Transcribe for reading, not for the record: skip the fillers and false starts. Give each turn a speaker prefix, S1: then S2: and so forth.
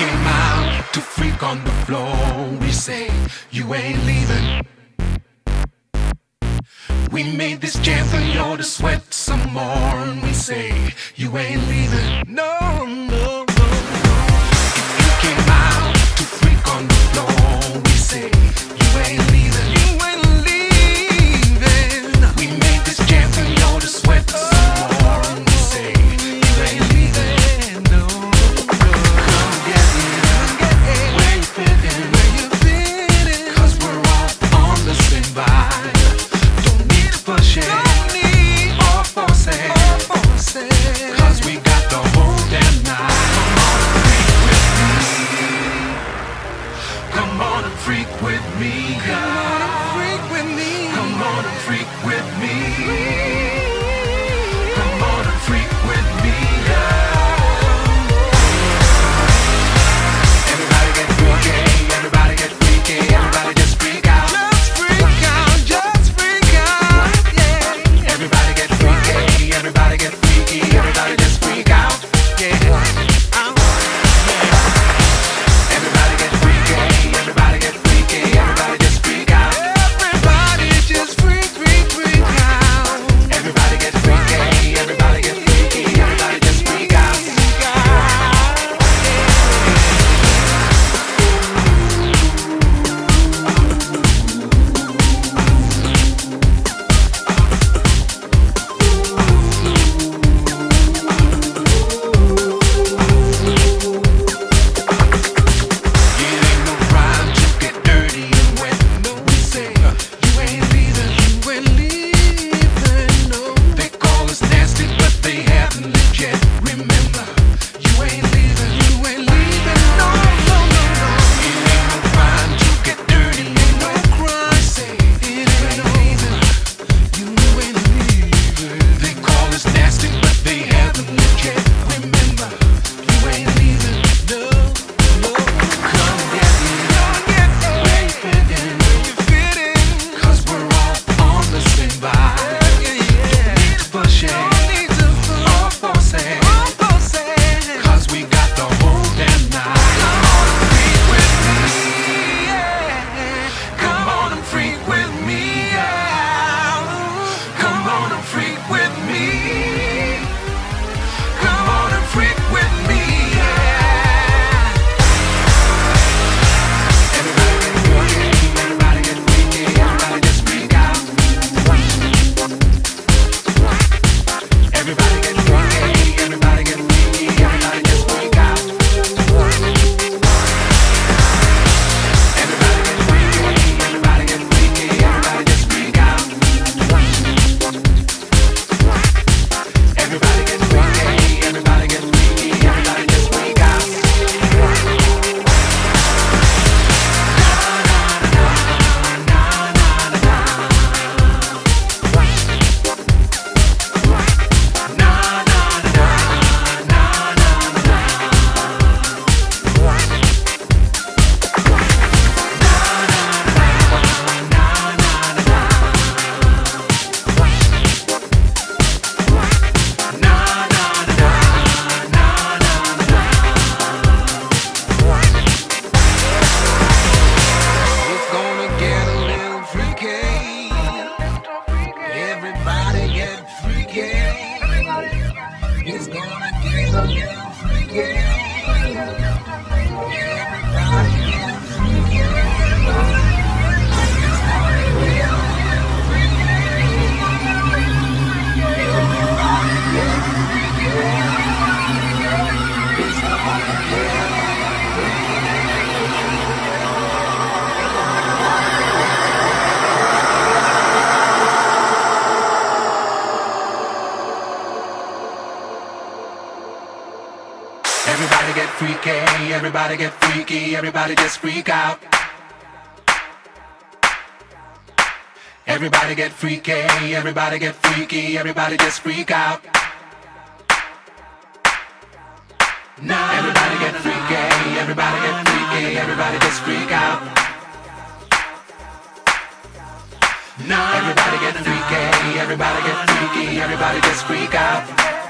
S1: came out to freak on the floor. We say, you ain't leaving. We made this jam for you to sweat some more. And we say, you ain't leaving. No, no, no. You came out to freak on the floor. We say, you ain't leaving. You ain't leaving. We made this jam for you to sweat some more. And we say, you ain't leaving. No, no. Come get it. Where you fitting? Where you fitting? 'Cause we're all on the same vibe. Don't need to push it. Don't need or force it. 'Cause we got the whole damn night. Come on and freak with me. Come on and freak with me. Come on and freak with me. Come on and freak with me. Everybody get freaky. Everybody get freaky. Everybody just freak out. Just freak out. Just freak out. Yeah. Everybody get freaky. Everybody get freaky. Everybody just freak out. Yeah. Everybody get freaky. Everybody get freaky. Everybody just freak out. Everybody just freak, freak, freak out. Everybody get freaky. Everybody get freaky. Everybody just freak out. It ain't no crime to get dirty and wet. No, we say you ain't leaving. You ain't leaving. No, they call us nasty, but they haven't lived yet. Remember, you ain't leaving. You ain't leaving. No, no, no, no. It ain't no crime to get dirty. Ain't no crime. We say it ain't no leaving. You ain't leaving. They call us nasty, but they haven't lived yet. Remember, you ain't leaving. No, no. Come get it. Where you fitting? Where you fitting? 'Cause we're all on the same vibe. Don't need to push it. Don't need to or force it. 'Cause we got the whole damn night. Come on and freak with me. Yeah. Come on and freak with me. Yeah. Come on and freak with me. Come on and freak with me. Yeah. Everybody get freaky. Everybody get freaky. Everybody just freak out. Everybody get freaky. Everybody get freaky. Everybody just freak out. Everybody get freaky. Everybody get freaky. Everybody just freak out. Everybody get freaky. Everybody get freaky. Everybody just freak out. It's gonna get a little freaky. Everybody get freaky. It's gonna get a little freaky. Everybody get freaky. It's gonna get a little freaky. Everybody get freaky. It's gonna get Everybody get freaky, everybody get freaky, everybody just freak out. Everybody get freaky, everybody get freaky, everybody just freak out. Everybody get freaky, everybody get freaky, everybody just freak out. Everybody get freaky, everybody get freaky, everybody just freak out.